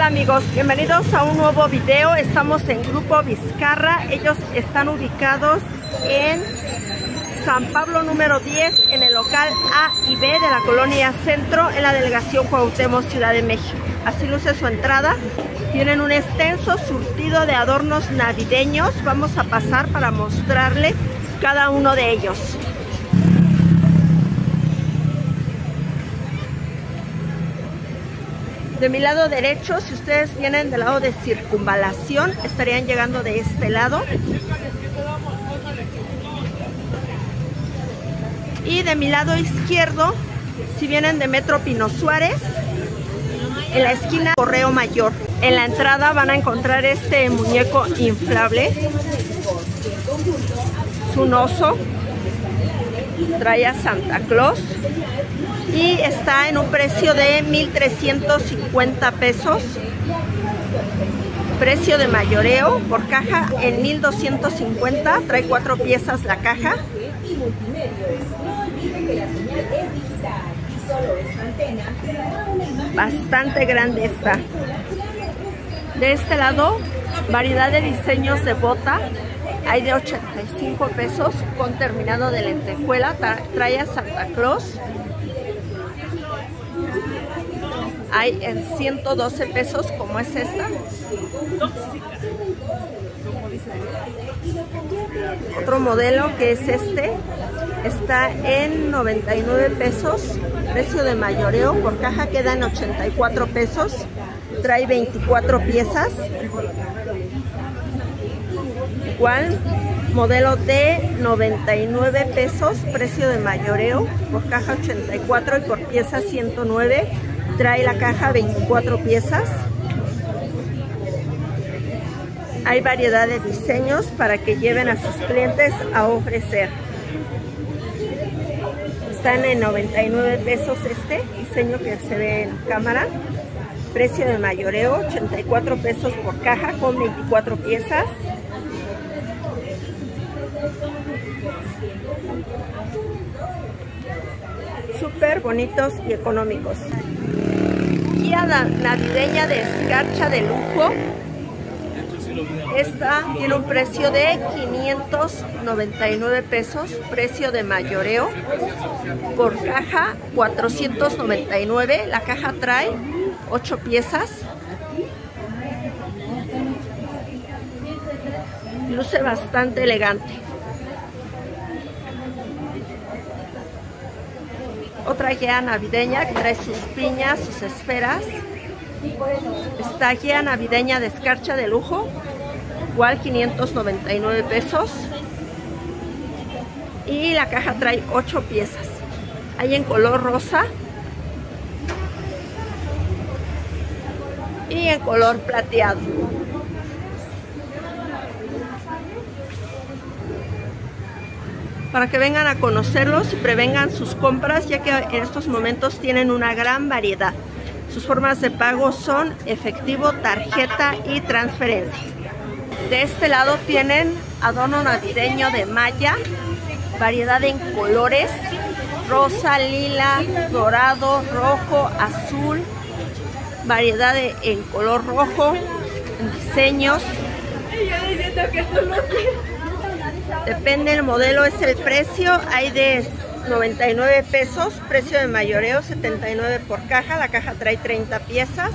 Hola amigos, bienvenidos a un nuevo video. Estamos en Grupo Vizcarra. Ellos están ubicados en San Pablo número 10, en el local A y B de la Colonia Centro, en la delegación Cuauhtémoc, Ciudad de México. Así luce su entrada. Tienen un extenso surtido de adornos navideños. Vamos a pasar para mostrarle cada uno de ellos. De mi lado derecho, si ustedes vienen del lado de Circunvalación, estarían llegando de este lado. Y de mi lado izquierdo, si vienen de Metro Pino Suárez, en la esquina Correo Mayor. En la entrada van a encontrar este muñeco inflable. Es un oso. Trae a Santa Claus. Y está en un precio de 1,350 pesos. Precio de mayoreo por caja en 1,250. Trae 4 piezas la caja. Bastante grande está. De este lado, variedad de diseños de bota. Hay de 85 pesos con terminado de lentejuela. Trae a Santa Claus. Hay en 112 pesos, como es esta. Otro modelo que es este, está en 99 pesos, precio de mayoreo, por caja queda en 84 pesos, trae 24 piezas. Igual, modelo de 99 pesos, precio de mayoreo, por caja 84 y por pieza 109. Trae la caja 24 piezas. Hay variedad de diseños para que lleven a sus clientes a ofrecer. Están en 99 pesos este diseño que se ve en cámara. Precio de mayoreo, 84 pesos por caja con 24 piezas. Súper bonitos y económicos. Guía navideña de escarcha de lujo. Esta tiene un precio de 599 pesos, precio de mayoreo. Por caja 499. La caja trae 8 piezas. Luce bastante elegante. Otra guía navideña que trae sus piñas, sus esferas. Esta guía navideña de escarcha de lujo, igual 599 pesos. Y la caja trae 8 piezas. Hay en color rosa y en color plateado. Para que vengan a conocerlos y prevengan sus compras, ya que en estos momentos tienen una gran variedad. Sus formas de pago son efectivo, tarjeta y transferencia. De este lado tienen adorno navideño de malla, variedad en colores, rosa, lila, dorado, rojo, azul, variedad en color rojo, en diseños. Depende del modelo, es el precio. Hay de 99 pesos, precio de mayoreo, 79 por caja. La caja trae 30 piezas.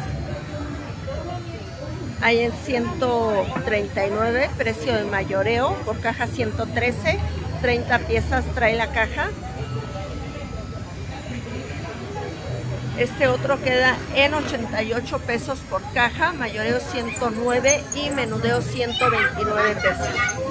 Hay en 139, precio de mayoreo, por caja 113. 30 piezas trae la caja. Este otro queda en 88 pesos por caja, mayoreo 109 y menudeo 129 pesos.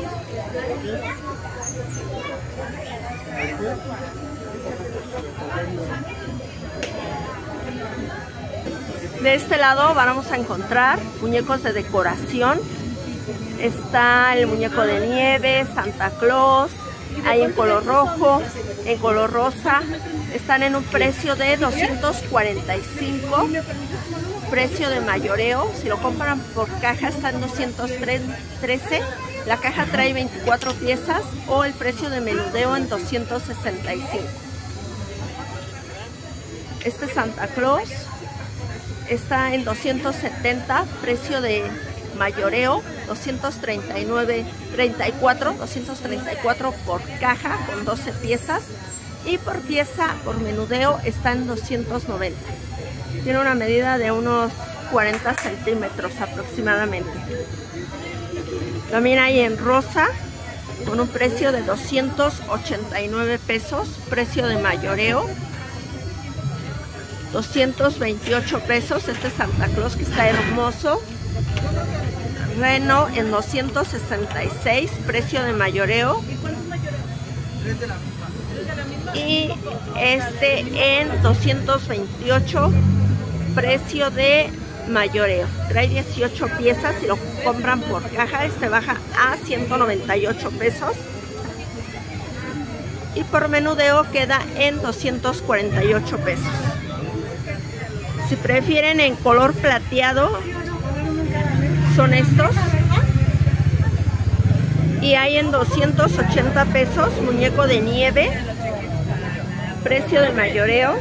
De este lado vamos a encontrar muñecos de decoración. Está el muñeco de nieve, Santa Claus. Hay en color rojo, en color rosa. Están en un precio de 245. Precio de mayoreo. Si lo compran por caja está en 213. La caja trae 24 piezas o el precio de menudeo en 265. Este Santa Claus está en 270, precio de mayoreo, 234 por caja con 12 piezas, y por pieza, por menudeo, está en 290. Tiene una medida de unos 40 centímetros aproximadamente. También hay en rosa con un precio de 289 pesos, precio de mayoreo, 228 pesos. Este es Santa Claus, que está hermoso. Reno en 266, precio de mayoreo. Y este en 228, precio de mayoreo. Trae 18 piezas y lo compran por caja. Este baja a 198 pesos. Y por menudeo queda en 248 pesos. Si prefieren en color plateado, son estos. Y hay en 280 pesos, muñeco de nieve, precio de mayoreo.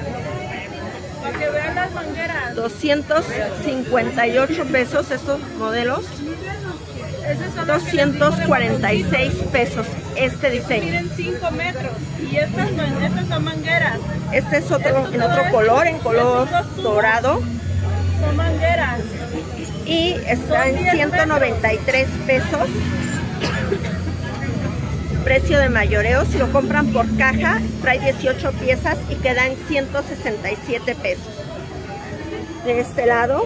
258 pesos estos modelos. 246 pesos este diseño. Miren 5 metros. Y estas son mangueras. Este es otro, en otro color, en color dorado. Son mangueras. Y está en 193 pesos. Precio de mayoreo. Si lo compran por caja, trae 18 piezas y queda en 167 pesos. De este lado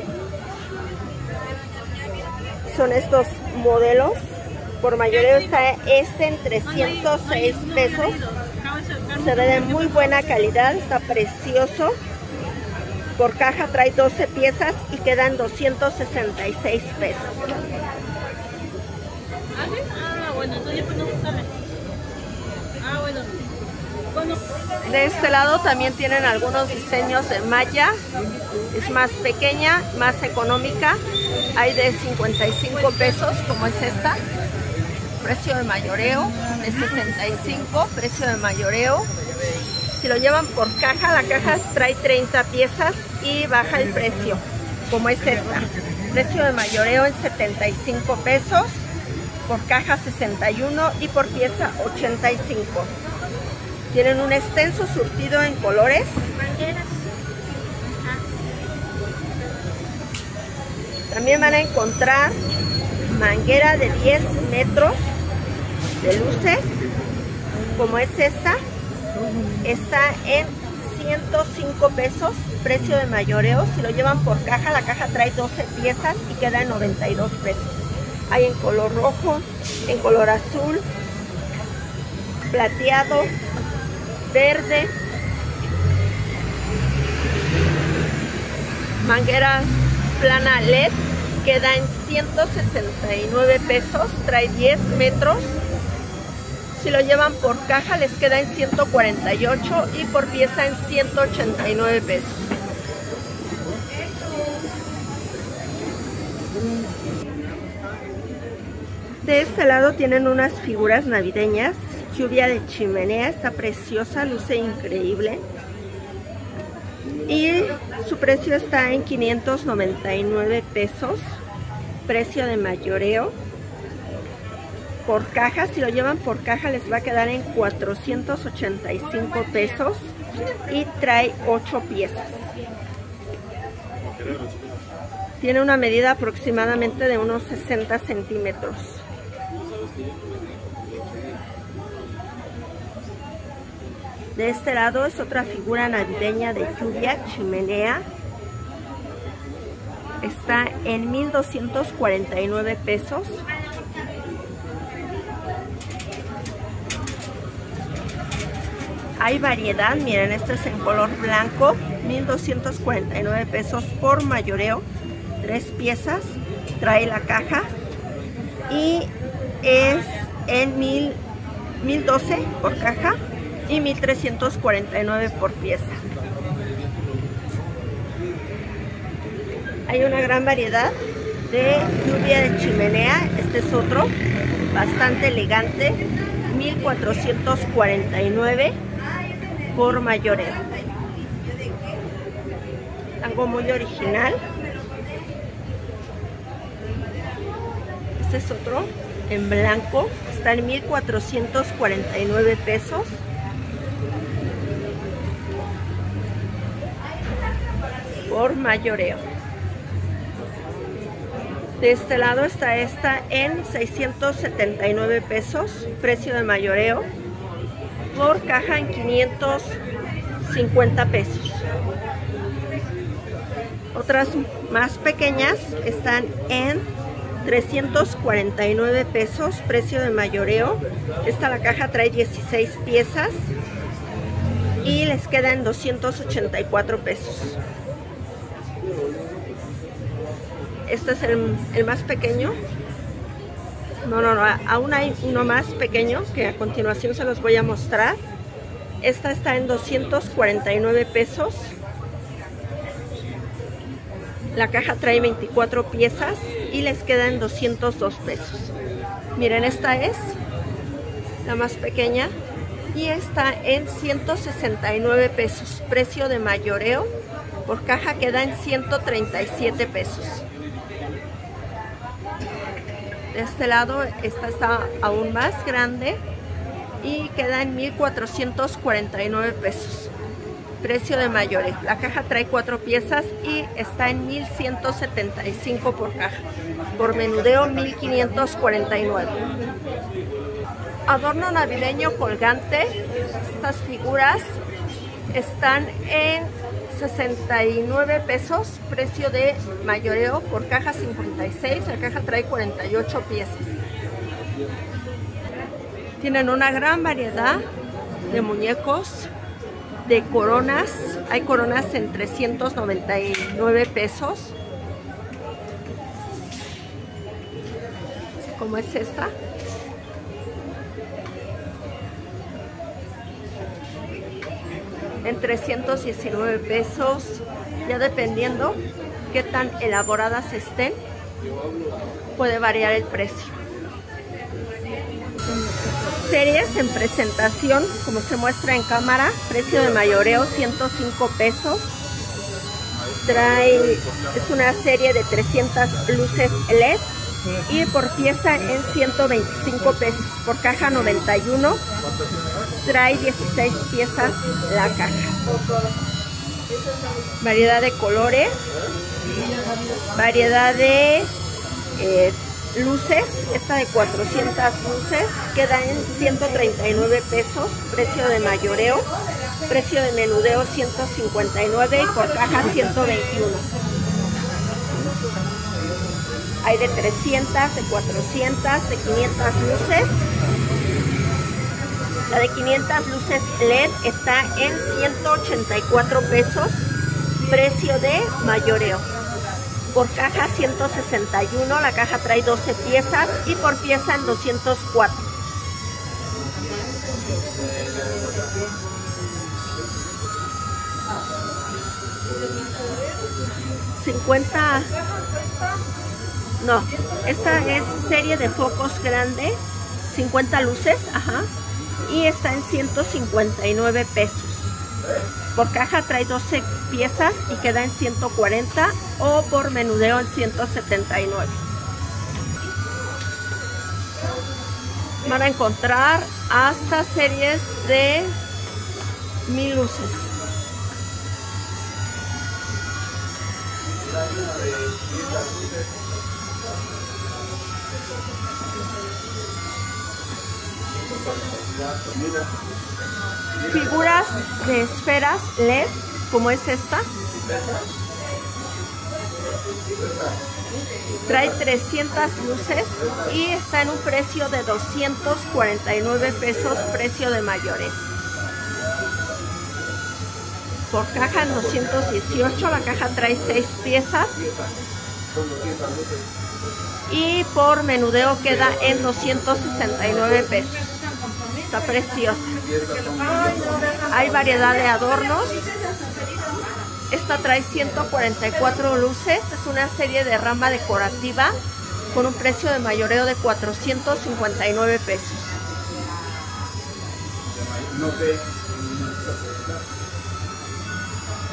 son estos modelos. Por mayoreo está este en 306 pesos. Se ve de muy buena calidad, está precioso. Por caja trae 12 piezas y quedan 266 pesos. Bueno, entonces pues no sale. Bueno. De este lado también tienen algunos diseños de malla. Es más pequeña, más económica. Hay de 55 pesos, como es esta. Precio de mayoreo de 65, precio de mayoreo. Si lo llevan por caja, la caja trae 30 piezas y baja el precio, como es esta. Precio de mayoreo en 75 pesos, por caja 61 y por pieza 85. Tienen un extenso surtido en colores. También van a encontrar manguera de 10 metros de luces, como es esta. Está en 105 pesos, precio de mayoreo. Si lo llevan por caja, la caja trae 12 piezas y queda en 92 pesos. Hay en color rojo, en color azul, plateado, verde. Mangueras plana LED, queda en 169 pesos, trae 10 metros. Si lo llevan por caja les queda en 148 y por pieza en 189 pesos. De este lado tienen unas figuras navideñas. Lluvia de chimenea, está preciosa, luce increíble. Y su precio está en 599 pesos, precio de mayoreo. Por caja, si lo llevan por caja les va a quedar en 485 pesos y trae 8 piezas. Tiene una medida aproximadamente de unos 60 centímetros. De este lado es otra figura navideña de lluvia, chimenea. Está en 1,249 pesos. Hay variedad, miren, este es en color blanco, 1,249 pesos por mayoreo, 3 piezas, trae la caja y es en 1,012 por caja y 1,349 por pieza. Hay una gran variedad de lluvia de chimenea, este es otro, bastante elegante, 1,449 por mayoreo. Algo muy original. Este es otro en blanco, está en 1,449 pesos. Por mayoreo. De este lado está esta en 679 pesos, precio de mayoreo. Por caja en 550 pesos. Otras más pequeñas están en 349 pesos, precio de mayoreo. Esta la caja trae 16 piezas y les queda en 284 pesos. Este es el más pequeño. No, aún hay uno más pequeño que a continuación se los voy a mostrar. Esta está en 249 pesos. La caja trae 24 piezas y les queda en 202 pesos. Miren, esta es la más pequeña y está en 169 pesos, precio de mayoreo. Por caja queda en 137 pesos. De este lado esta está aún más grande y queda en 1,449 pesos, precio de mayoreo. La caja trae 4 piezas y está en 1,175 por caja. Por menudeo 1,549. Adorno navideño colgante. Estas figuras están en 69 pesos, precio de mayoreo. Por caja 56, la caja trae 48 piezas. Tienen una gran variedad de muñecos, de coronas. Hay coronas en 399 pesos, como es esta. En 319 pesos, ya dependiendo qué tan elaboradas estén, puede variar el precio. Series en presentación, como se muestra en cámara, precio de mayoreo 105 pesos. Es una serie de 300 luces LED y por pieza en 125 pesos. Por caja 91. Trae 16 piezas la caja. Variedad de colores, variedad de luces. Esta de 400 luces queda en 139 pesos, precio de mayoreo. Precio de menudeo 159 y por caja 121. Hay de 300, de 400, de 500 luces. La de 500 luces LED está en 184 pesos, precio de mayoreo. Por caja 161, la caja trae 12 piezas y por pieza en 204. No, esta es serie de focos grande, 50 luces, ajá. Y está en 159 pesos. Por caja trae 12 piezas y queda en 140 o por menudeo en 179. Van a encontrar hasta series de 1000 luces. Figuras de esferas LED, como es esta. Trae 300 luces y está en un precio de 249 pesos, precio de mayoreo. Por caja en 218, la caja trae 6 piezas. Y por menudeo queda en 269 pesos. Está preciosa. Hay variedad de adornos. Esta trae 144 luces. Es una serie de rama decorativa con un precio de mayoreo de 459 pesos.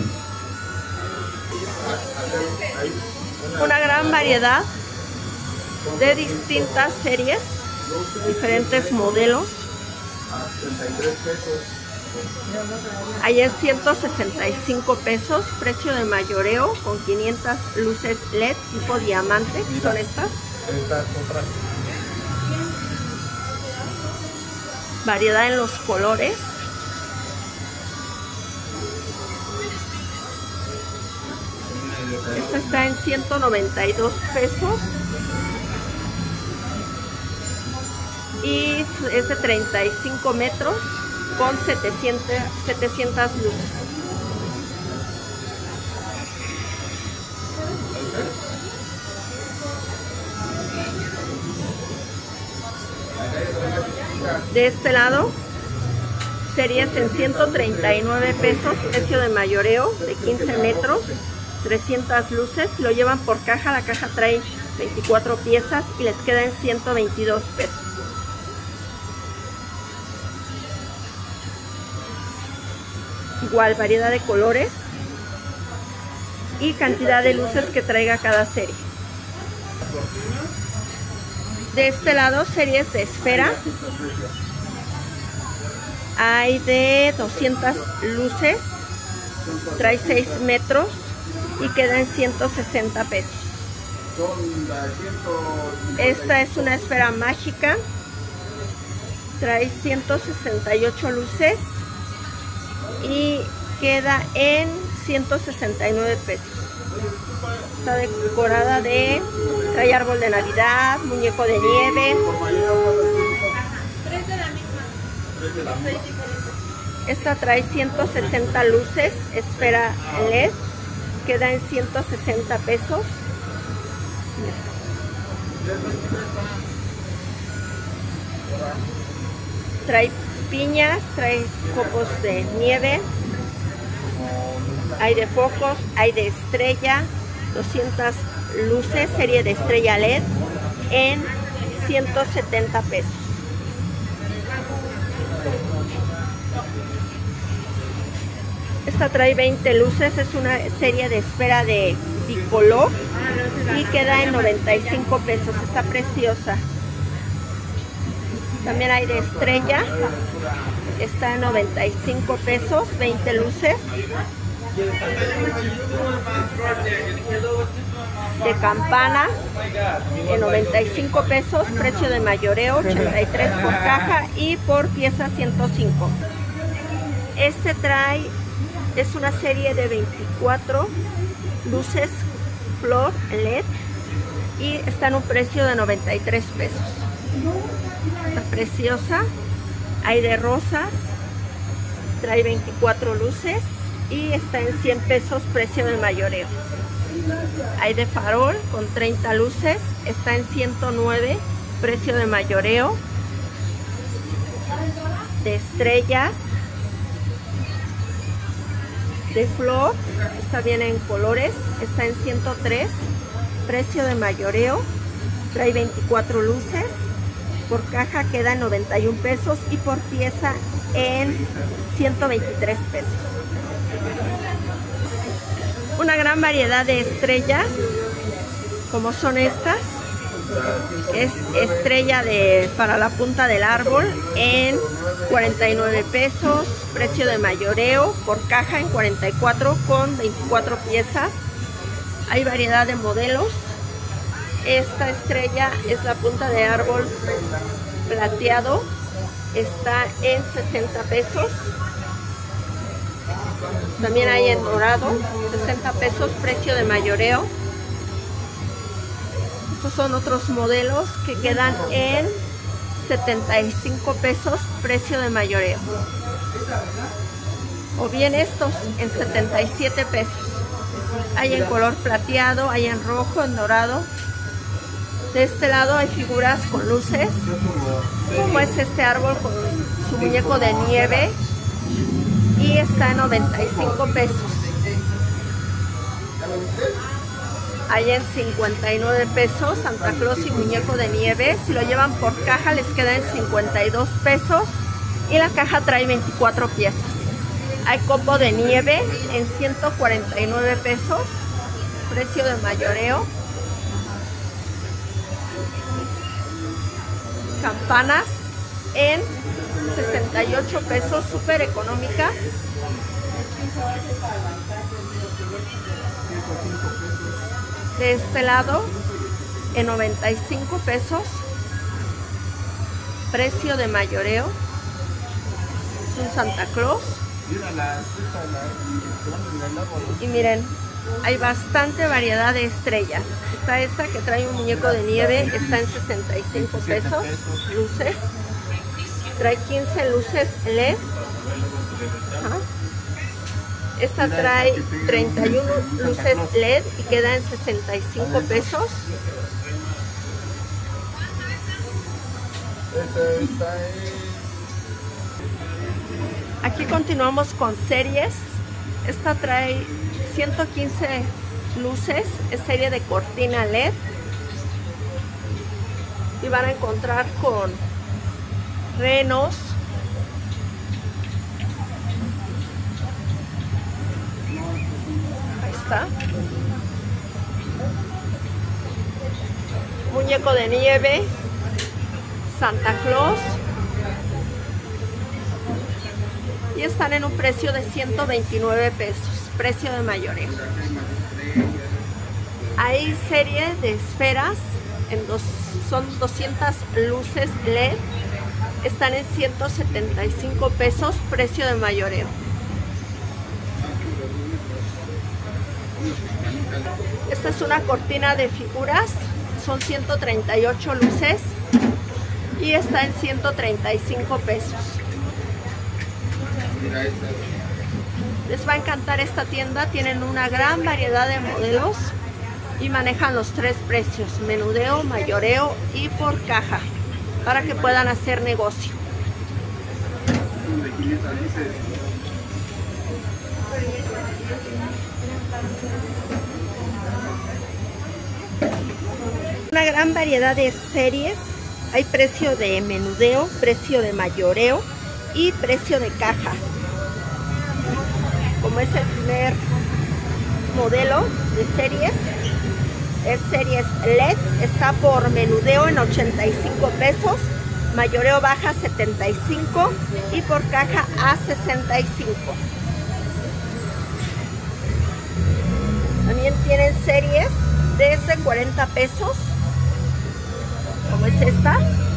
Una gran variedad de distintas series, diferentes modelos. Hay en 165 pesos, precio de mayoreo, con 500 luces LED tipo diamante. Son estas. Estas otras. Variedad en los colores. Esta está en 192 pesos. Y es de 35 metros con 700 luces. De este lado, series en 139 pesos, precio de mayoreo de 15 metros, 300 luces. Lo llevan por caja, la caja trae 24 piezas y les queda en 122 pesos. Igual, variedad de colores y cantidad de luces que traiga cada serie. De este lado, series de esfera. Hay de 200 luces, trae 6 metros y queda en 160 pesos. Esta es una esfera mágica, trae 168 luces y queda en 169 pesos. Está decorada de, trae árbol de Navidad, muñeco de nieve. Esta trae 160 luces, esfera LED, queda en 160 pesos. Trae piñas, trae copos de nieve, hay de focos, hay de estrella, 200 luces, serie de estrella LED en 170 pesos. Esta trae 20 luces, es una serie de esfera de bicolor y queda en 95 pesos, está preciosa. También hay de estrella, está en 95 pesos, 20 luces. De campana, en 95 pesos, precio de mayoreo, 83 por caja y por pieza 105. Este trae, es una serie de 24 luces flor LED y está en un precio de 93 pesos. Está preciosa. Hay de rosas, trae 24 luces y está en 100 pesos, precio de mayoreo. Hay de farol con 30 luces, está en 109, precio de mayoreo. De estrellas, de flor, está bien en colores, está en 103, precio de mayoreo. Trae 24 luces, por caja queda en 91 pesos y por pieza en 123 pesos. Una gran variedad de estrellas, como son estas. Es estrella para la punta del árbol en 49 pesos, precio de mayoreo, por caja en 44 con 24 piezas. Hay variedad de modelos. Esta estrella es la punta de árbol plateado, está en 60 pesos. También hay en dorado, 60 pesos, precio de mayoreo. Estos son otros modelos que quedan en 75 pesos, precio de mayoreo. O bien estos en 77 pesos. Hay en color plateado, hay en rojo, en dorado. De este lado hay figuras con luces, como es este árbol con su muñeco de nieve y está en 95 pesos. Hay en 59 pesos Santa Claus y muñeco de nieve. Si lo llevan por caja les queda en 52 pesos y la caja trae 24 piezas. Hay copo de nieve en 149 pesos, precio de mayoreo. campanas en 68 pesos, súper económica. De este lado en 95 pesos, precio de mayoreo. Es un Santa Claus. Y miren, hay bastante variedad de estrellas. Está esta que trae un muñeco de nieve, está en 65 pesos, luces. Trae 15 luces LED. Ajá. Esta trae 31 luces LED y queda en 65 pesos. Aquí continuamos con series. Esta trae 115 luces, es serie de cortina LED. Y van a encontrar con renos, ahí está, muñeco de nieve, Santa Claus, y están en un precio de 129 pesos, precio de mayoreo. Hay serie de esferas, son 200 luces LED, están en 175 pesos, precio de mayoreo. Esta es una cortina de figuras, son 138 luces y está en 135 pesos. Les va a encantar esta tienda, tienen una gran variedad de modelos y manejan los tres precios, menudeo, mayoreo y por caja, para que puedan hacer negocio. Una gran variedad de series, hay precio de menudeo, precio de mayoreo y precio de caja. Como es el primer modelo de series, es series LED, está por menudeo en 85 pesos, mayoreo baja 75 y por caja a 65. También tienen series desde 40 pesos, como es esta.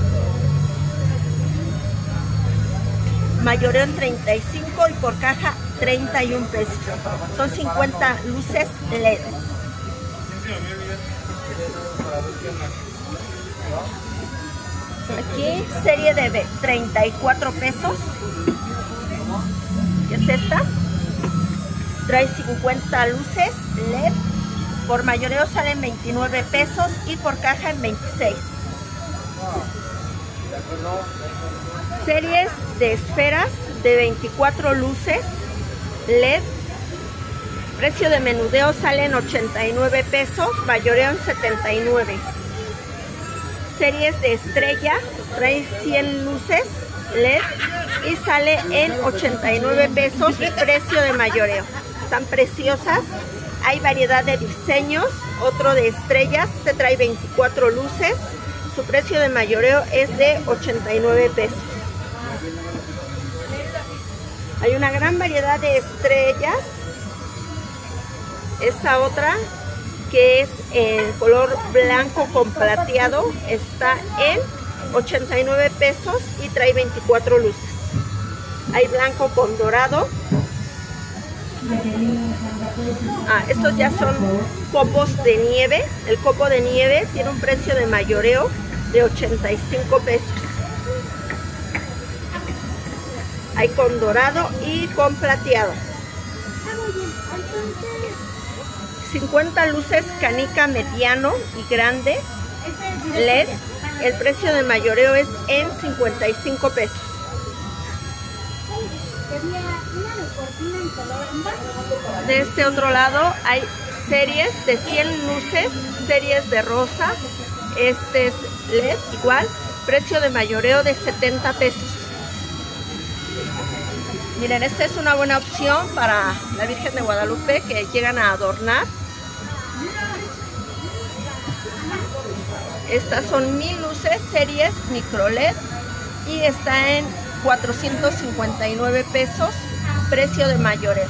Mayoreo en 35 y por caja 31 pesos. Son 50 luces LED. Aquí serie de 34 pesos. ¿Qué es esta? Trae 50 luces LED. Por mayoreo salen 29 pesos y por caja en 26. Series de esferas de 24 luces LED. Precio de menudeo sale en 89 pesos, mayoreo en 79. Series de estrella, trae 100 luces LED y sale en 89 pesos, precio de mayoreo. Están preciosas, hay variedad de diseños. Otro de estrellas, se trae 24 luces, su precio de mayoreo es de 89 pesos. Hay una gran variedad de estrellas. Esta otra, que es en color blanco con plateado, está en 89 pesos y trae 24 luces. Hay blanco con dorado. Estos ya son copos de nieve. El copo de nieve tiene un precio de mayoreo de 85 pesos. Hay con dorado y con plateado. 50 luces canica mediano y grande LED. El precio de mayoreo es en 55 pesos. De este otro lado hay series de 100 luces, series de rosa. Este es LED igual, precio de mayoreo de 70 pesos. Miren, esta es una buena opción para la Virgen de Guadalupe que llegan a adornar. Estas son 1000 luces series micro LED y está en 459 pesos, precio de mayoreo.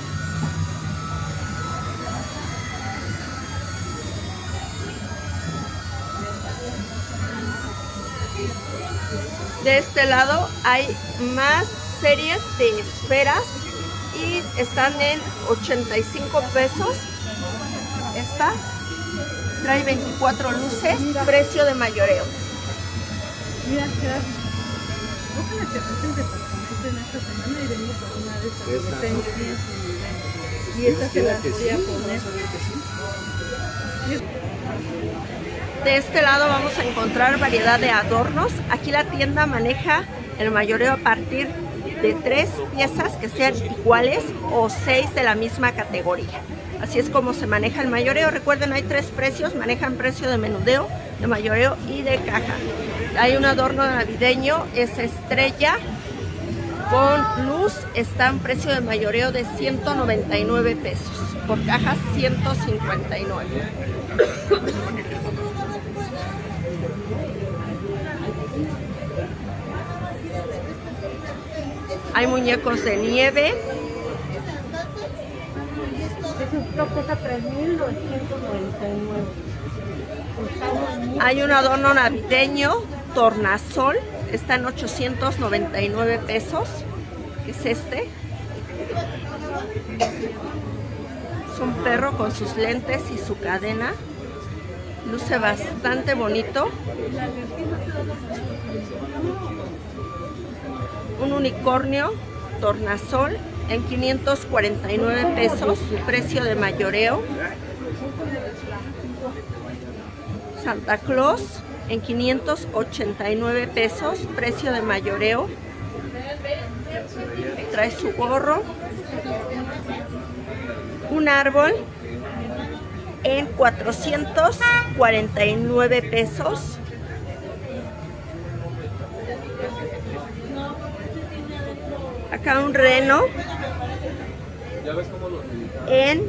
De este lado hay más series de esferas y están en 85 pesos. Esta trae 24 luces, precio de mayoreo. Mira, ojalá que pases de departamento en esta semana y vengo por una de esas competencias y esta se las voy a poner. De este lado vamos a encontrar variedad de adornos. Aquí la tienda maneja el mayoreo a partir de 3 piezas que sean iguales o 6 de la misma categoría. Así es como se maneja el mayoreo. Recuerden, hay 3 precios, manejan precio de menudeo, de mayoreo y de caja. Hay un adorno navideño, es estrella con luz, está en precio de mayoreo de 199 pesos, por caja 159. Hay muñecos de nieve. Esto cuesta 3.999. Hay un adorno navideño, tornasol, está en 899 pesos, que es este. Es un perro con sus lentes y su cadena. Luce bastante bonito. Un unicornio, tornasol, en 549 pesos, precio de mayoreo. Santa Claus en 589 pesos, precio de mayoreo. Trae su gorro. Un árbol en 449 pesos. Acá un reno en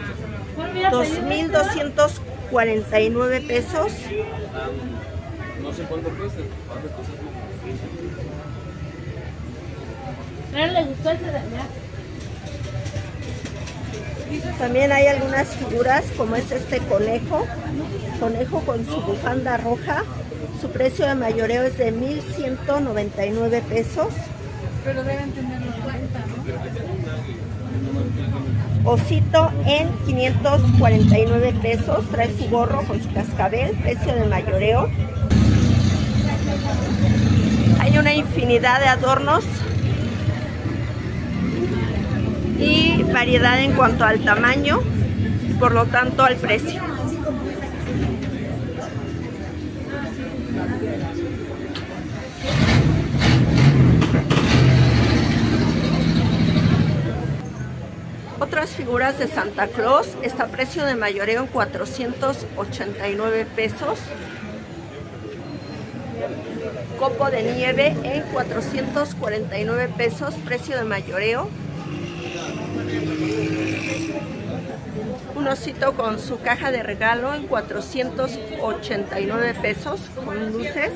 2,249 pesos. No sé cuánto cuesta. ¿Le gustó ese de allá? También hay algunas figuras como es este conejo con su bufanda roja. Su precio de mayoreo es de 1,199 pesos. Pero deben tenerlo en cuenta, ¿no? Osito en 549 pesos, trae su gorro con su cascabel, precio de mayoreo. Hay una infinidad de adornos y variedad en cuanto al tamaño, por lo tanto al precio. Otras figuras de Santa Claus, está a precio de mayoreo en 489 pesos. Copo de nieve en 449 pesos, precio de mayoreo. Un osito con su caja de regalo en 489 pesos, con luces.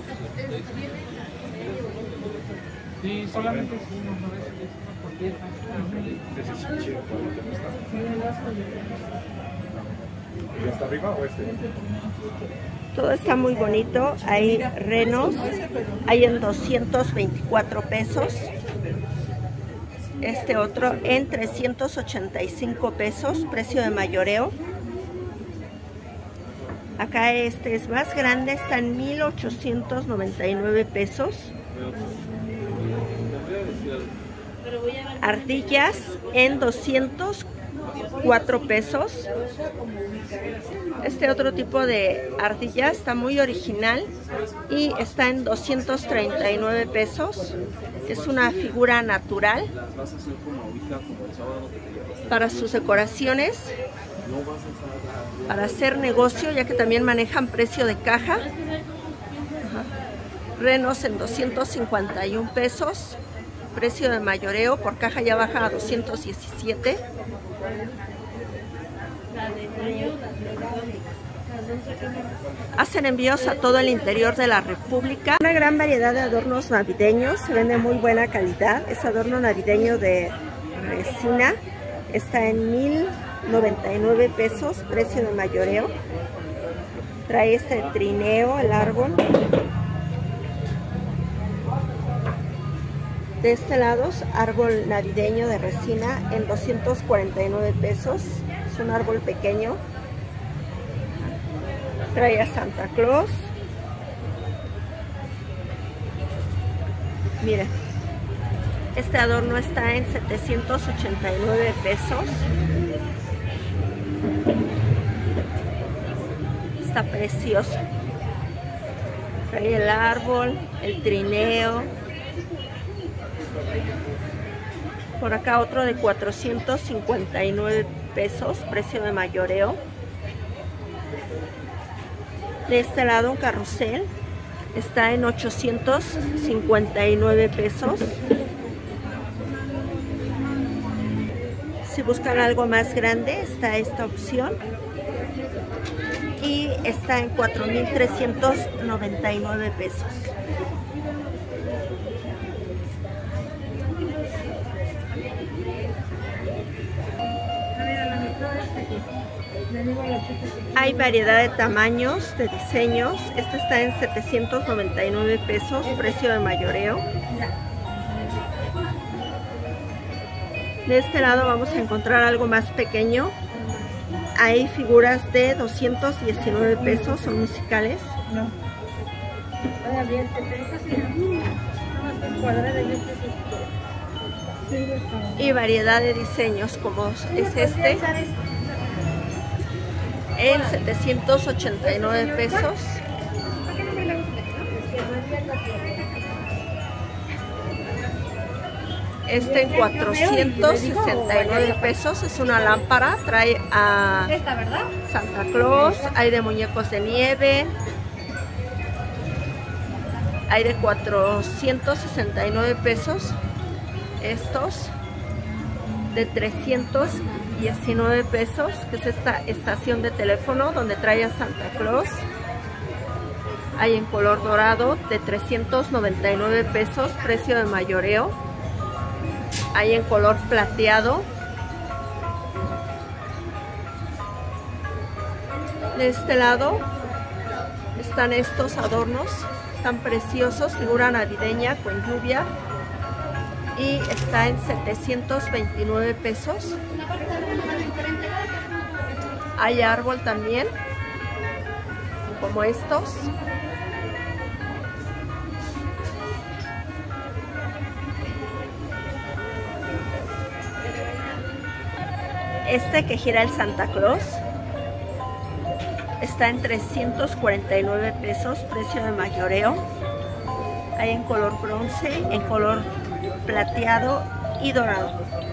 Sí, solamente si no por pieza. ¿Está arriba o este? Todo está muy bonito. Hay renos, hay en 224 pesos. Este otro en 385 pesos, precio de mayoreo. Acá este es más grande, está en 1,899 pesos. Ardillas en 204 pesos. Este otro tipo de ardilla está muy original y está en 239 pesos. Es una figura natural para sus decoraciones, para hacer negocio, ya que también manejan precio de caja. Renos en 251 pesos, precio de mayoreo, por caja ya baja a 217. Hacen envíos a todo el interior de la República. Una gran variedad de adornos navideños, se vende muy buena calidad. Es adorno navideño de resina, está en 1,099 pesos, precio de mayoreo. Trae este trineo, el árbol. De este lado, árbol navideño de resina en 249 pesos. Es un árbol pequeño. Trae a Santa Claus. Miren, este adorno está en 789 pesos. Está precioso. Trae el árbol, el trineo. Por acá otro de 459 pesos, precio de mayoreo. De este lado un carrusel, está en 859 pesos. Si buscan algo más grande, está esta opción. Y está en 4,399 pesos. Hay variedad de tamaños, de diseños. Este está en 799 pesos, precio de mayoreo. De este lado vamos a encontrar algo más pequeño. Hay figuras de 219 pesos, son musicales. Y variedad de diseños como es este. En 789 pesos. Este en 469 pesos. Es una lámpara. Trae a Santa Claus. Hay de muñecos de nieve. Hay de 469 pesos. Estos de 319 pesos, que es esta estación de teléfono donde trae a Santa Claus. Hay en color dorado de 399 pesos, precio de mayoreo. Hay en color plateado. De este lado están estos adornos, están preciosos, figura navideña con lluvia. Y está en 729 pesos. Hay árbol también, como estos. Este que gira el Santa Claus está en 349 pesos, precio de mayoreo. Hay en color bronce, en color plateado y dorado.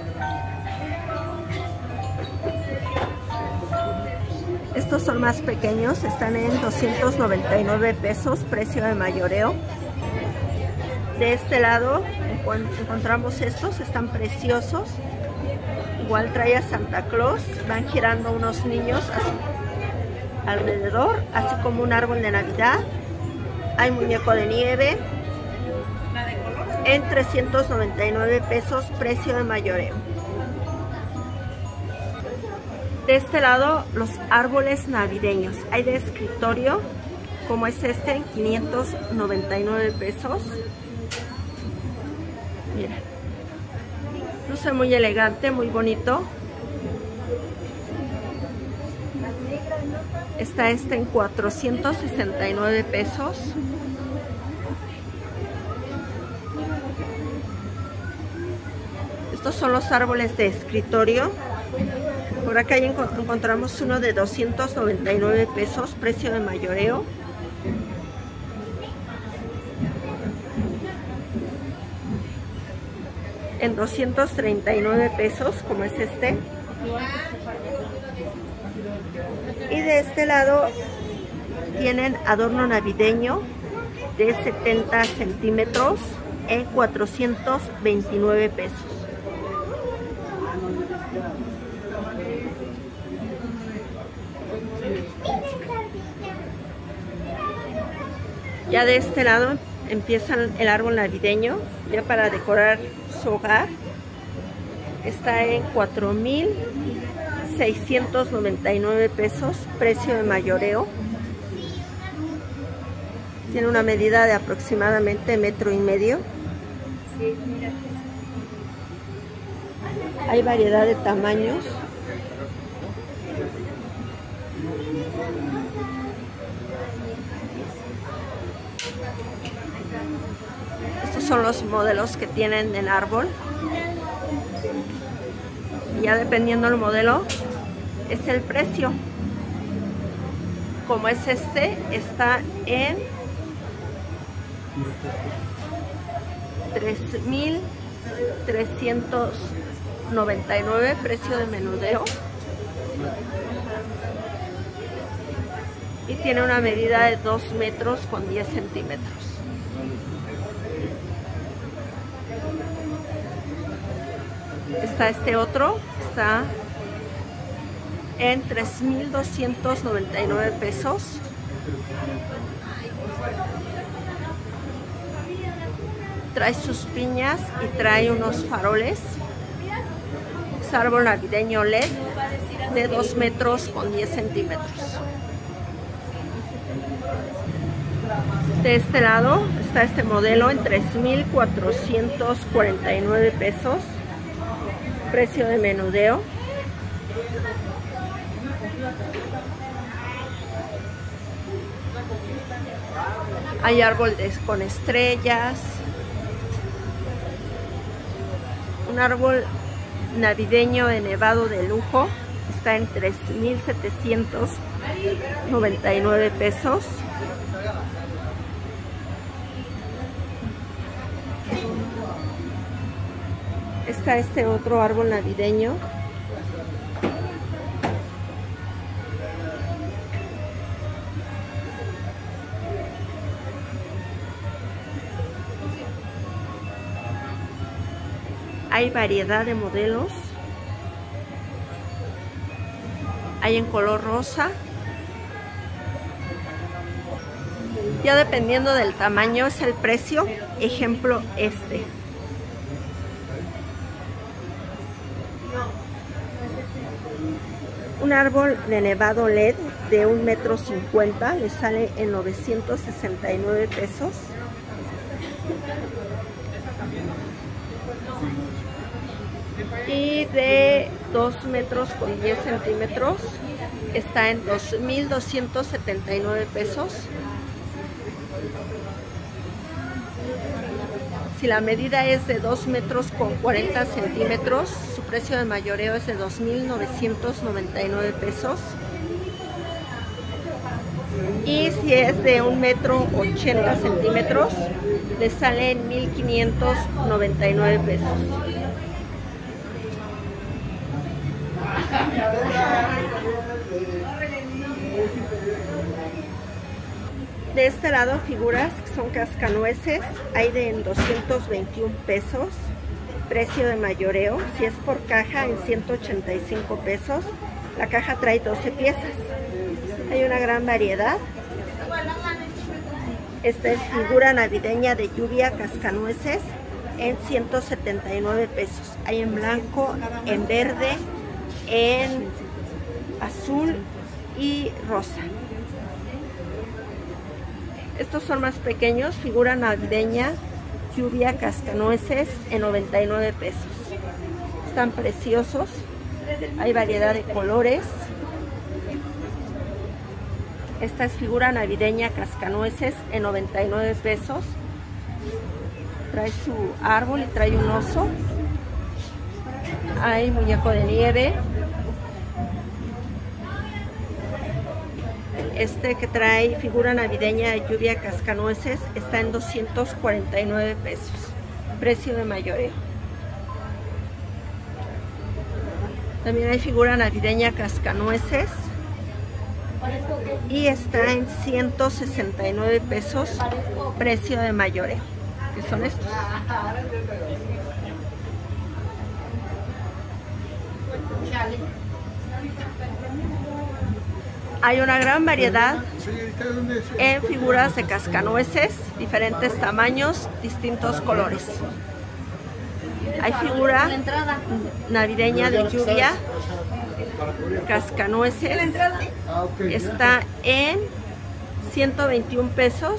Estos son más pequeños, están en 299 pesos, precio de mayoreo. De este lado encontramos estos, están preciosos. Igual trae a Santa Claus, van girando unos niños alrededor, así como un árbol de Navidad. Hay muñeco de nieve. En 399 pesos, precio de mayoreo. De este lado, los árboles navideños. Hay de escritorio, como es este, en 599 pesos. Miren. Luce muy elegante, muy bonito. Está este en 469 pesos. Estos son los árboles de escritorio. Por acá encontramos uno de 299 pesos, precio de mayoreo. En 239 pesos, como es este. Y de este lado tienen adorno navideño de 70 centímetros en 429 pesos. Ya de este lado empieza el árbol navideño, ya para decorar su hogar. Está en 4,699 pesos, precio de mayoreo. Tiene una medida de aproximadamente 1,5 metros. Hay variedad de tamaños. Estos son los modelos que tienen en árbol. Y ya dependiendo del modelo es el precio. Como es este, está en 3,399, precio de menudeo. Y tiene una medida de 2 metros con 10 centímetros. Está este otro, está en 3,299 pesos. Trae sus piñas y trae unos faroles. Es árbol navideño LED de 2 metros con 10 centímetros. De este lado está este modelo en 3,449 pesos, precio de menudeo. Hay árboles con estrellas. Un árbol navideño de nevado de lujo está en 3,799 pesos. Está este otro árbol navideño. Hay variedad de modelos. Hay en color rosa. Ya dependiendo del tamaño es el precio. Ejemplo este. Un árbol de nevado LED de 1,50 m le sale en 969 pesos. Y de 2 metros con 10 centímetros está en 2,279 pesos. Si la medida es de 2 metros con 40 centímetros, su precio de mayoreo es de 2,999 pesos. Y si es de 1 metro 80 centímetros, le sale en 1,599 pesos. De este lado figuras que son cascanueces, hay de en 221 pesos, precio de mayoreo. Si es por caja en 185 pesos, la caja trae 12 piezas. Hay una gran variedad. Esta es figura navideña de lluvia cascanueces en 179 pesos. Hay en blanco, en verde, en azul y rosa. Estos son más pequeños, figura navideña, lluvia cascanueces en 99 pesos. Están preciosos, hay variedad de colores. Esta es figura navideña cascanueces en 99 pesos. Trae su árbol y trae un oso. Hay muñeco de nieve. Este que trae figura navideña de lluvia cascanueces está en 249 pesos, precio de mayoreo. También hay figura navideña cascanueces y está en 169 pesos, precio de mayoreo, que son estos. Hay una gran variedad en figuras de cascanueces, diferentes tamaños, distintos colores. Hay figura navideña de lluvia, cascanueces, está en 121 pesos.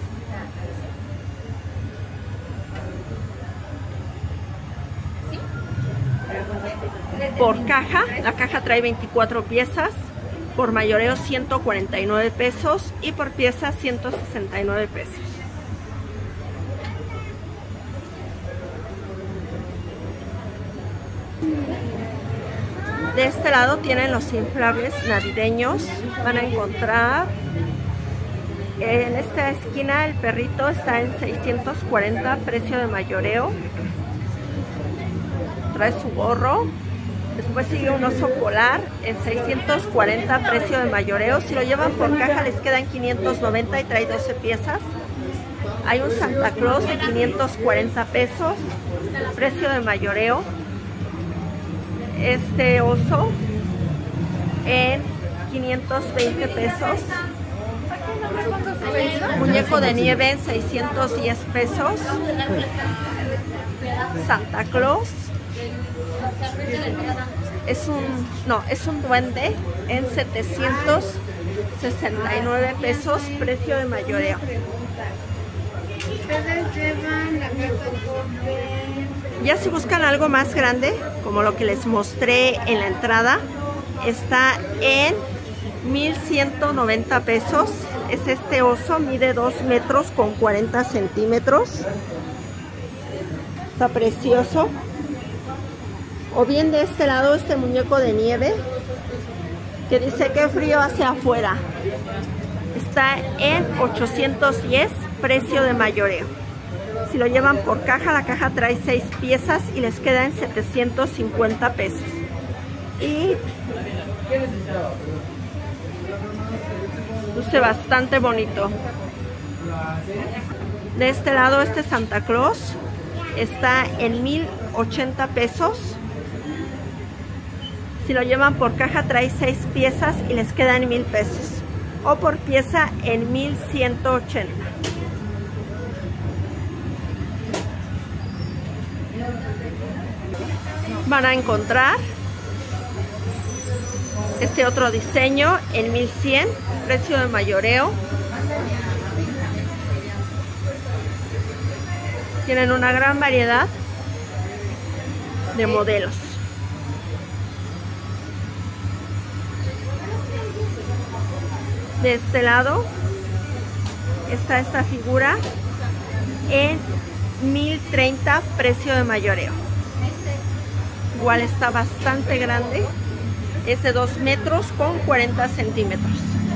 Por caja, la caja trae 24 piezas, por mayoreo 149 pesos y por pieza 169 pesos. De este lado tienen los inflables navideños. Van a encontrar en esta esquina el perrito está en 640, precio de mayoreo. Trae su gorro. Después sigue un oso polar en 640, precio de mayoreo. Si lo llevan por caja les quedan 590 y trae 12 piezas. Hay un Santa Claus de 540 pesos, precio de mayoreo. Este oso en 520 pesos. Muñeco de nieve en 610 pesos. Santa Claus. Es un duende en 769 pesos, precio de mayoreo. Ya si buscan algo más grande, como lo que les mostré en la entrada, está en 1190 pesos. Es este oso, mide 2 metros con 40 centímetros. Está precioso. O bien de este lado este muñeco de nieve que dice que frío hace afuera. Está en 810, precio de mayoreo. Si lo llevan por caja, la caja trae 6 piezas y les queda en 750 pesos. Y luce bastante bonito. De este lado este Santa Claus está en 1080 pesos. Si lo llevan por caja trae 6 piezas y les quedan en 1000 pesos. O por pieza en 1180. Van a encontrar este otro diseño en 1100, precio de mayoreo. Tienen una gran variedad de modelos. De este lado está esta figura en 1030, precio de mayoreo. Igual está bastante grande, es de 2 metros con 40 centímetros.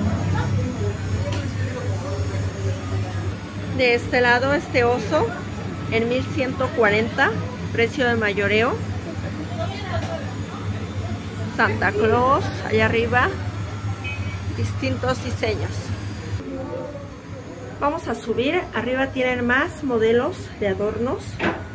De este lado este oso en 1140, precio de mayoreo. Santa Claus allá arriba, distintos diseños. Vamos a subir, arriba tienen más modelos de adornos.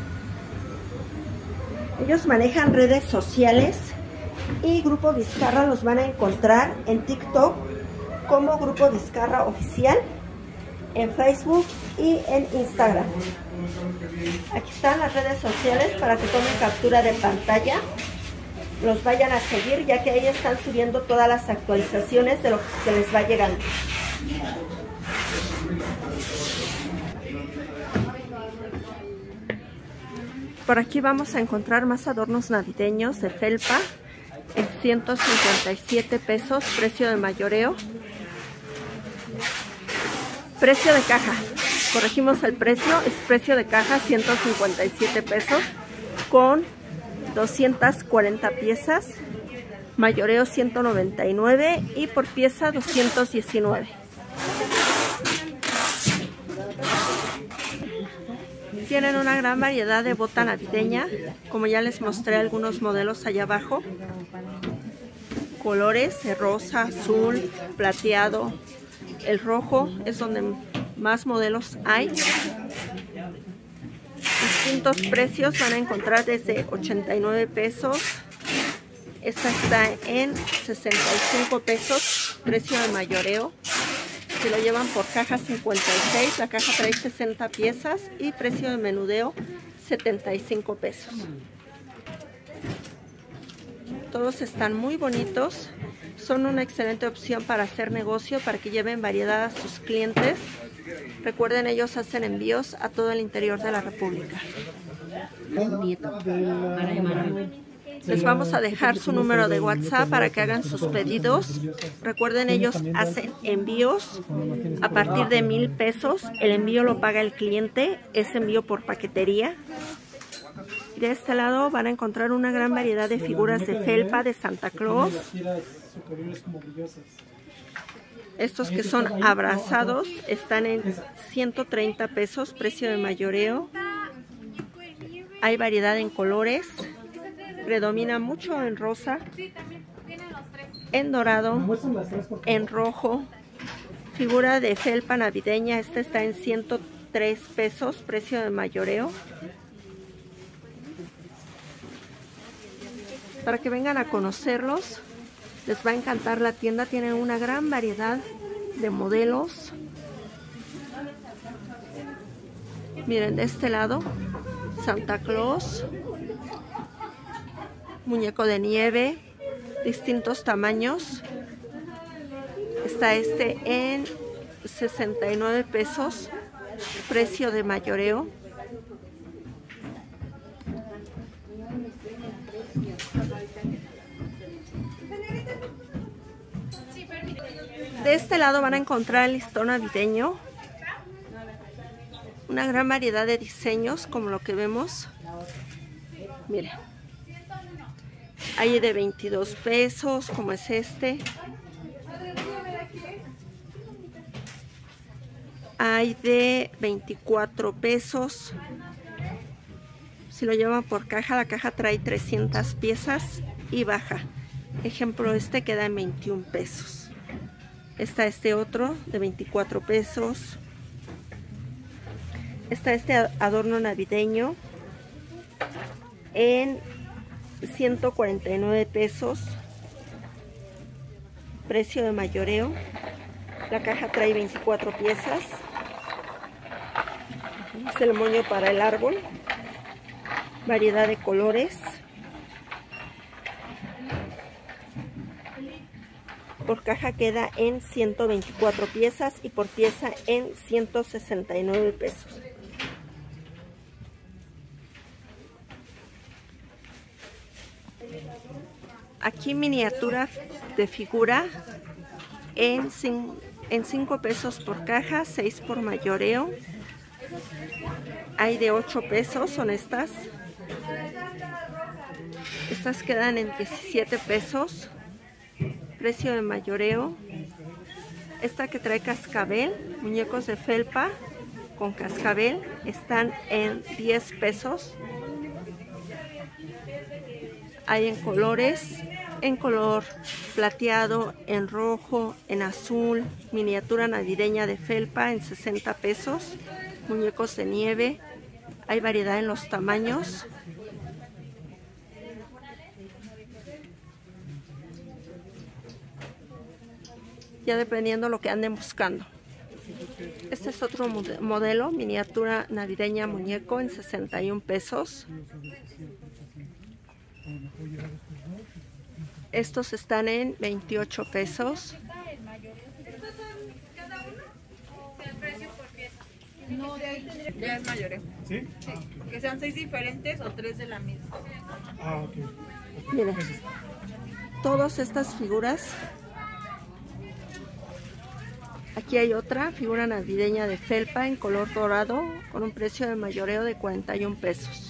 Ellos manejan redes sociales y Grupo Vizcarra los van a encontrar en TikTok como Grupo Vizcarra Oficial, en Facebook y en Instagram. Aquí están las redes sociales para que tomen captura de pantalla, los vayan a seguir, ya que ahí están subiendo todas las actualizaciones de lo que les va llegando. Por aquí vamos a encontrar más adornos navideños de felpa en 157 pesos, precio de mayoreo. Precio de caja, corregimos el precio, es precio de caja 157 pesos con 240 piezas, mayoreo 199 y por pieza 219. Tienen una gran variedad de bota navideña, como ya les mostré algunos modelos allá abajo. Colores, rosa, azul, plateado. El rojo es donde más modelos hay. Distintos precios van a encontrar desde 89 pesos. Esta está en 65 pesos. precio de mayoreo. Si lo llevan por caja 56, la caja trae 60 piezas y precio de menudeo 75 pesos. Todos están muy bonitos, son una excelente opción para hacer negocio, para que lleven variedad a sus clientes. Recuerden, ellos hacen envíos a todo el interior de la República. Les vamos a dejar su número de WhatsApp para que hagan sus pedidos. Recuerden, ellos hacen envíos a partir de 1,000 pesos. El envío lo paga el cliente, es envío por paquetería. De este lado van a encontrar una gran variedad de figuras de felpa de Santa Claus. Estos que son abrazados están en 130 pesos, precio de mayoreo. Hay variedad en colores. Predomina mucho en rosa, en dorado, en rojo. Figura de felpa navideña, esta está en 103 pesos, precio de mayoreo. Para que vengan a conocerlos, les va a encantar la tienda, tienen una gran variedad de modelos. Miren, de este lado, Santa Claus, muñeco de nieve, distintos tamaños. Está este en 69 pesos, precio de mayoreo. De este lado van a encontrar el listón navideño. Una gran variedad de diseños como lo que vemos. Miren. Hay de 22 pesos, como es este. Hay de 24 pesos. Si lo llevan por caja, la caja trae 300 piezas y baja. Ejemplo, este queda en 21 pesos. Está este otro de 24 pesos. Está este adorno navideño en 149 pesos, precio de mayoreo. La caja trae 24 piezas. Es el moño para el árbol, variedad de colores. Por caja queda en 124 piezas y por pieza en 169 pesos. Aquí miniatura de figura en 5 pesos por caja, 6 por mayoreo. Hay de 8 pesos, son estas. Estas quedan en 17 pesos, precio de mayoreo. Esta que trae cascabel, muñecos de felpa con cascabel, están en 10 pesos. Hay en colores, en color plateado, en rojo, en azul, miniatura navideña de felpa en 60 pesos, muñecos de nieve. Hay variedad en los tamaños. Ya dependiendo lo que anden buscando. Este es otro modelo, miniatura navideña muñeco en 61 pesos. Estos están en 28 pesos. No, ya es mayoreo. ¿Sí? Sí, que sean 6 diferentes o 3 de la misma. Ah, ok. Miren, todas estas figuras. Aquí hay otra figura navideña de felpa en color dorado con un precio de mayoreo de 41 pesos.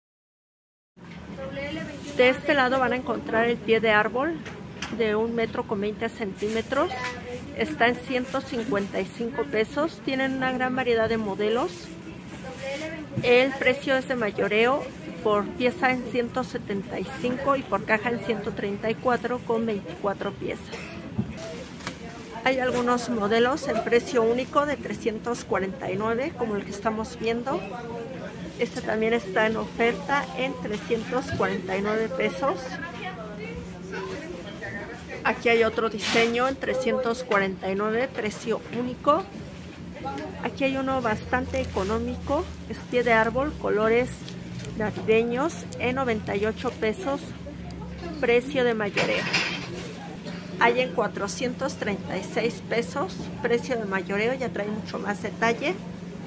De este lado van a encontrar el pie de árbol de 1 metro con 20 centímetros. Está en 155 pesos. Tienen una gran variedad de modelos. El precio es de mayoreo, por pieza en 175 y por caja en 134 con 24 piezas. Hay algunos modelos en precio único de 349, como el que estamos viendo. Este también está en oferta en 349 pesos. Aquí hay otro diseño en 349, precio único. Aquí hay uno bastante económico, es pie de árbol, colores navideños, en 98 pesos, precio de mayoreo. Hay en 436 pesos, precio de mayoreo, ya trae mucho más detalle.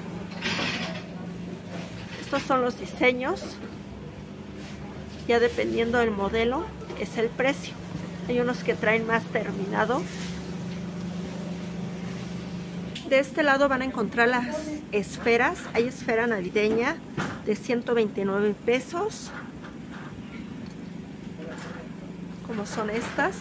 Estos son los diseños, ya dependiendo del modelo es el precio. Hay unos que traen más terminado. De este lado van a encontrar las esferas. Hay esfera navideña de 129 pesos, como son estas.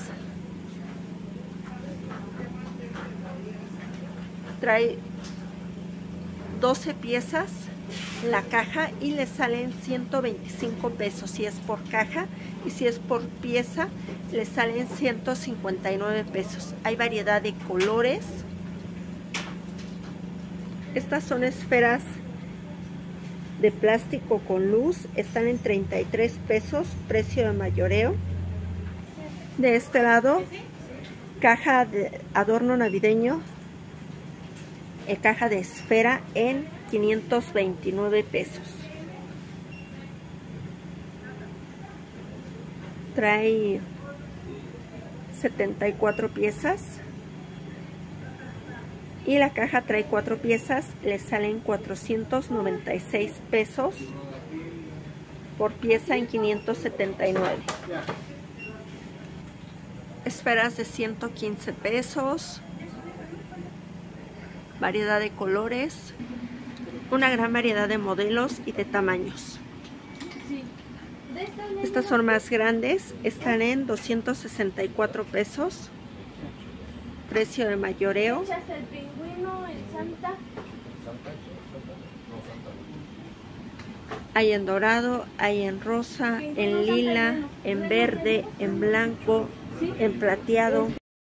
Trae 12 piezas la caja y le salen 125 pesos si es por caja, y si es por pieza le salen 159 pesos. Hay variedad de colores. Estas son esferas de plástico con luz, están en 33 pesos, precio de mayoreo. De este lado, caja de adorno navideño, caja de esfera en 529 pesos. Trae 74 piezas y la caja trae 4 piezas, le salen 496 pesos por pieza en 579. Esferas de 115 pesos, variedad de colores, una gran variedad de modelos y de tamaños. Estas son más grandes, están en 264 pesos, precio de mayoreo. Hay en dorado, hay en rosa, en lila, en verde, en blanco, en plateado.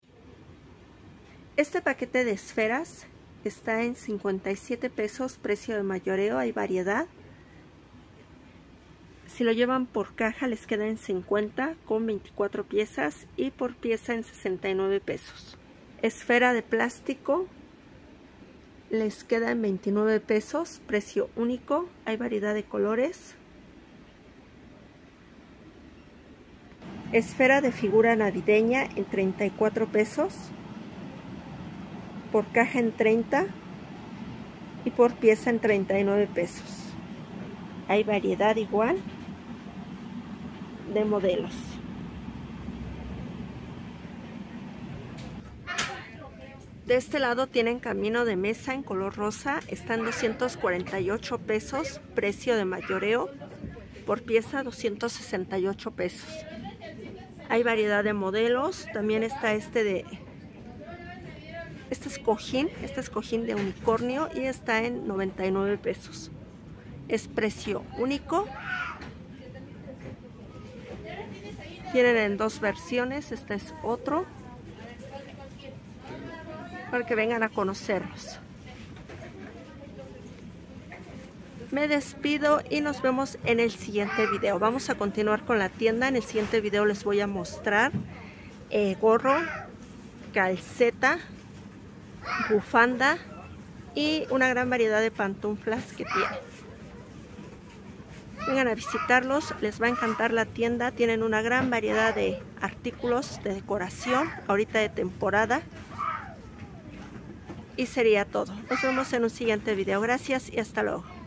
Este paquete de esferas está en 57 pesos, precio de mayoreo, hay variedad. Si lo llevan por caja les queda en 50 con 24 piezas y por pieza en 69 pesos. Esfera de plástico les queda en 29 pesos, precio único, hay variedad de colores. Esfera de figura navideña en 34 pesos, por caja en 30 y por pieza en 39 pesos. Hay variedad igual de modelos. De este lado tienen camino de mesa en color rosa, están 248 pesos, precio de mayoreo, por pieza 268 pesos. Hay variedad de modelos, también está este es cojín de unicornio y está en 99 pesos. Es precio único. Tienen en dos versiones, este es otro, para que vengan a conocerlos. Me despido y nos vemos en el siguiente video. Vamos a continuar con la tienda. En el siguiente video les voy a mostrar gorro, calceta, bufanda y una gran variedad de pantuflas que tienen. Vengan a visitarlos, les va a encantar la tienda. Tienen una gran variedad de artículos de decoración, ahorita de temporada. Y sería todo. Nos vemos en un siguiente video. Gracias y hasta luego.